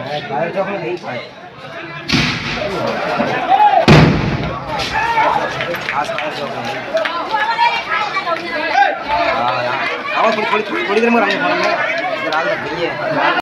बाहर जो है खाए खास खास जो है हां यार आओ थोड़ी देर में रंग फोन में इधर आ गई है।